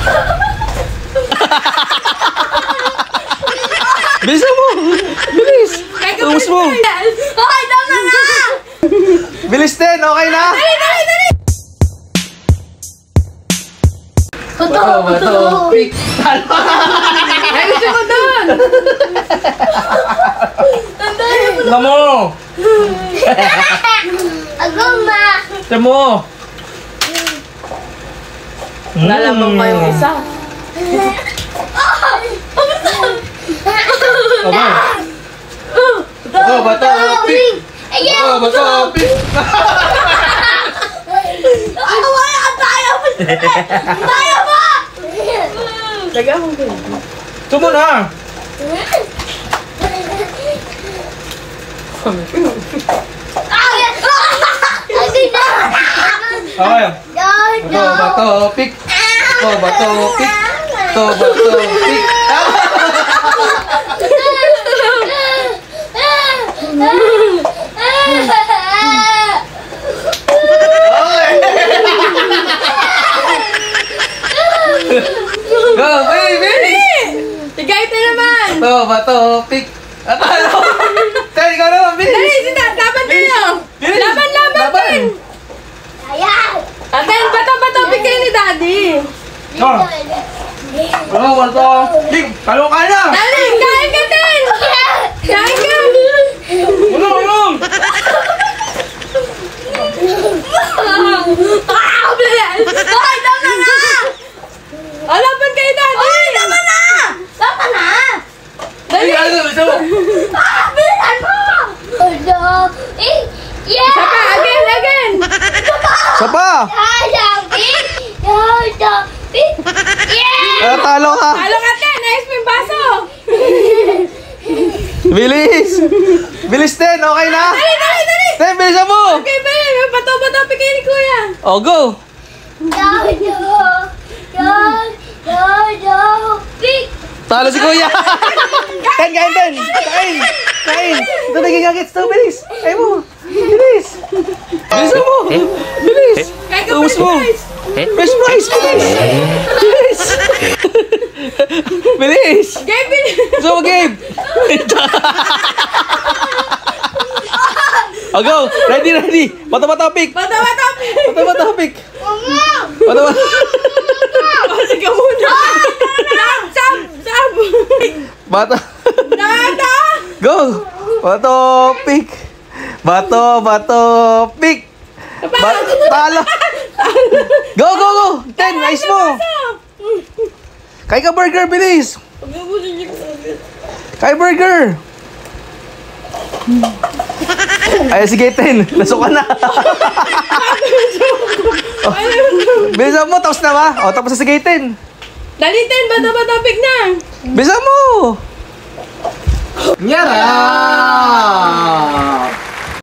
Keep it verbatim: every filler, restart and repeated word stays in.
Bilisan mo! Bilis! Tumus mo! Okay, tama na! Bilis din! Okay na? Dali, dali, dali! Bato, bato, pick! Talo! Ay, gusto ko doon! Tignan mo! Aguma! Tignan mo! Lalamang pa yung isa. Aba! Bato, bato, pick! Bato, bato, pick! Ano ba yan? Tayo mo! Tayo mo! Lagyan mo din. Ito mo na! Okay. Bato, bato, pick! Bato, bato, pick! Bato, bato, pick! Go, baby! Tigay ito naman! Bato, bato, pick! Atalo! Tay, ikaw naman, bilis! Dali, sina! Laban tayo! Bilis! Laban, laban din! Aten, bato-bato bigay ni Daddy! Oh! Bato, bato, pick! Talo ka na! Dali, kain ka din! Kain ka! Ulong, ulong! Ah! Bilis! Ay, tama na! Oh, laban kay Daddy! Ay, tama na! Tama na! Ay, ano, isa mo! Ah! Bilisan mo! Yeah! Isa pa! Again! Again! Isa pa! Ah, talo ka! Talo ka din! Ayos mo yung baso! Bilis! Bilis din, okay na? Dali, dali, dali! Ten, bilisan mo! Okay ba yun? May bato-bato bigay ni Kuya! Oh, go! Talo si Kuya! Ten, kain, ten! Kain! Kain! Ito naging agits to, bilis! Kain mo! Bilis! Bilisan mo! Bilis! Kaya ka Tumus mo! guys! Fresh price! Bilis! Bilis! Bilis! Gabe, bilis! Gusto mo, Gabe? Oh, go! Ready, ready! Bato-bato, pick! Bato-bato! Bato-bato, pick! Bato-bato! Kasi ka muna! Sab! Sab! Sab! Bato! Bato! Go! Bato, pick! Bato, bato, pick! Ba talo! Go, go, go! Ten, nice mo! Kaya ka burger, bilis! Kaya burger! Ay, sige, ten. Nasuka na. Oh, bilisan mo, tapos na ba? O, tapos na sige, ten. Dali, ten! Bato-bato, pick na! Bilisan mo! Nyara!